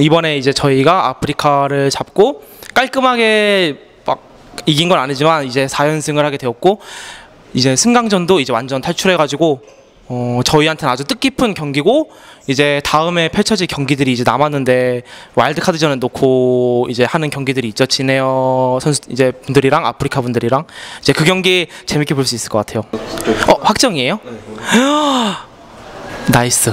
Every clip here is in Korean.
이번에 이제 저희가 아프리카를 잡고 깔끔하게 막 이긴 건 아니지만 이제 4연승을 하게 되었고, 이제 승강전도 이제 완전 탈출해가지고 저희한테는 아주 뜻깊은 경기고, 이제 다음에 펼쳐질 경기들이 이제 남았는데 와일드카드전을 놓고 이제 하는 경기들이 있죠. 지네어 선수 이제 분들이랑 아프리카 분들이랑 이제 그 경기 재밌게 볼 수 있을 것 같아요. 확정이에요? 나이스.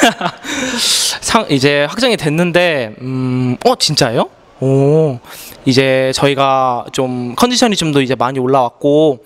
이제 확정이 됐는데 진짜예요? 오, 이제 저희가 좀 컨디션이 좀 더 이제 많이 올라왔고,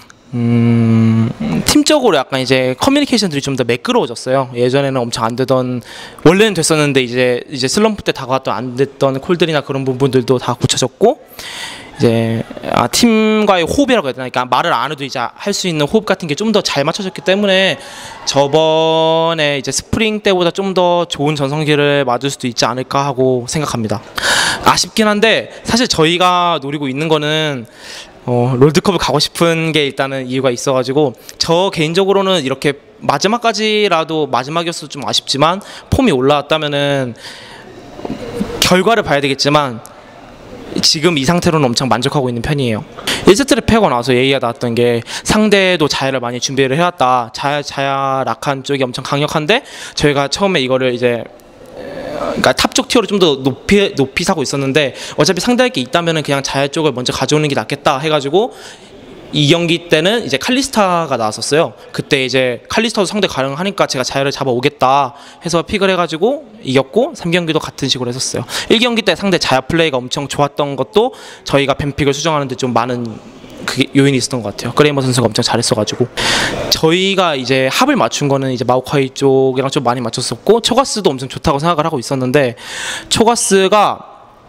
팀적으로 약간 이제 커뮤니케이션들이 좀 더 매끄러워졌어요. 예전에는 엄청 안 되던, 원래는 됐었는데 이제 슬럼프 때 다가왔던 안 됐던 콜들이나 그런 부분들도 다 고쳐졌고, 이제 팀과의 호흡이라고 해야 되나, 그러니까 말을 안 해도 이제 할 수 있는 호흡 같은 게 좀 더 잘 맞춰졌기 때문에 저번에 이제 스프링 때보다 좀 더 좋은 전성기를 맞을 수도 있지 않을까 하고 생각합니다. 아쉽긴 한데 사실 저희가 노리고 있는 거는 롤드컵을 가고 싶은 게 일단은 이유가 있어가지고, 저 개인적으로는 이렇게 마지막까지라도, 마지막이었어도 좀 아쉽지만 폼이 올라왔다면은 결과를 봐야 되겠지만 지금 이 상태로는 엄청 만족하고 있는 편이에요. 1세트를 패고 나서 얘기가 나왔던 게, 상대도 자야를 많이 준비를 해왔다. 자야 라칸 쪽이 엄청 강력한데 저희가 처음에 이거를 이제 그러니까 탑 쪽 티어를 좀 더 높이 사고 있었는데, 어차피 상대할 게 있다면은 그냥 자야 쪽을 먼저 가져오는 게 낫겠다 해가지고, 이 경기 때는 이제 칼리스타가 나왔었어요. 그때 이제 칼리스타도 상대 가능하니까 제가 자야를 잡아오겠다 해서 픽을 해가지고 이겼고, 3경기도 같은 식으로 했었어요. 1경기 때 상대 자야 플레이가 엄청 좋았던 것도 저희가 뱀픽을 수정하는데 좀 많은 그게 요인이 있었던 것 같아요. 그레이머 선수가 엄청 잘했어가지고. 저희가 이제 합을 맞춘 거는 이제 마오카이 쪽이랑 좀 많이 맞췄었고, 초가스도 엄청 좋다고 생각을 하고 있었는데, 초가스가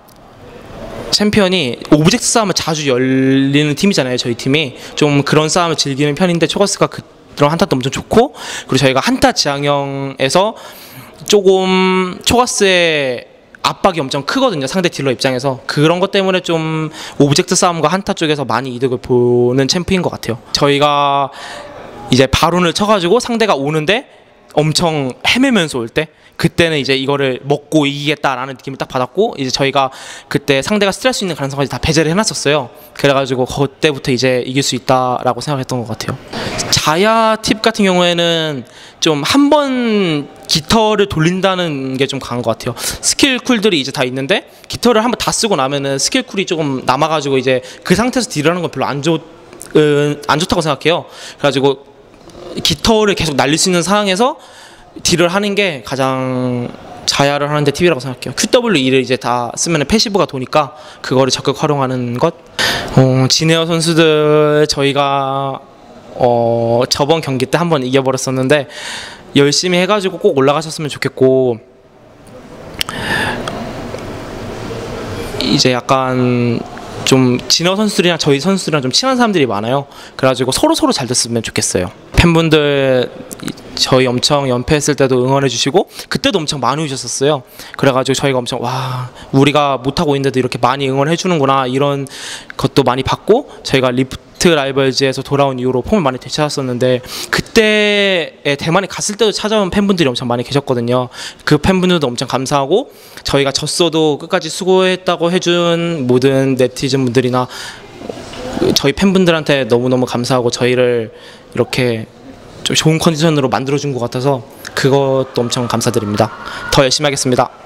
챔피언이 오브젝트 싸움을 자주 열리는 팀이잖아요. 저희 팀이 좀 그런 싸움을 즐기는 편인데, 초가스가 그런 한타도 엄청 좋고, 그리고 저희가 한타 지향형에서 조금 초가스의 압박이 엄청 크거든요, 상대 딜러 입장에서. 그런 것 때문에 좀 오브젝트 싸움과 한타 쪽에서 많이 이득을 보는 챔프인 것 같아요. 저희가 이제 바론을 쳐가지고 상대가 오는데 엄청 헤매면서 올 때, 그때는 이제 이거를 먹고 이기겠다라는 느낌을 딱 받았고, 이제 저희가 그때 상대가 스트레스 있는 가능성까지 다 배제를 해놨었어요. 그래가지고 그때부터 이제 이길 수 있다라고 생각했던 것 같아요. 자야 팁 같은 경우에는 좀 한 번 깃털을 돌린다는 게 좀 강한 것 같아요. 스킬 쿨들이 이제 다 있는데 깃털을 한번 다 쓰고 나면은 스킬 쿨이 조금 남아가지고 이제 그 상태에서 딜하는 건 별로 안 좋다고 생각해요. 그래가지고 깃털을 계속 날릴 수 있는 상황에서 딜을 하는 게 가장 자야를 하는데 팁이라고 생각해요. QWE를 이제 다 쓰면 패시브가 도니까 그거를 적극 활용하는 것. 지네어 선수들 저희가 저번 경기 때 한번 이겨버렸었는데, 열심히 해가지고 꼭 올라가셨으면 좋겠고, 이제 약간 좀 지네어 선수들이랑 저희 선수들이랑 좀 친한 사람들이 많아요. 그래가지고 서로 잘 됐으면 좋겠어요. 팬분들 저희 엄청 연패했을 때도 응원해 주시고, 그때도 엄청 많이 오셨었어요. 그래가지고 저희가 엄청 와, 우리가 못하고 있는데도 이렇게 많이 응원해 주는구나, 이런 것도 많이 받고, 저희가 리프트 라이벌즈에서 돌아온 이후로 폼을 많이 되찾았었는데, 그때에 대만에 갔을 때도 찾아온 팬분들이 엄청 많이 계셨거든요. 그 팬분들도 엄청 감사하고, 저희가 졌어도 끝까지 수고했다고 해준 모든 네티즌 분들이나 저희 팬분들한테 너무너무 감사하고, 저희를 이렇게 좀 좋은 컨디션으로 만들어준 것 같아서 그것도 엄청 감사드립니다. 더 열심히 하겠습니다.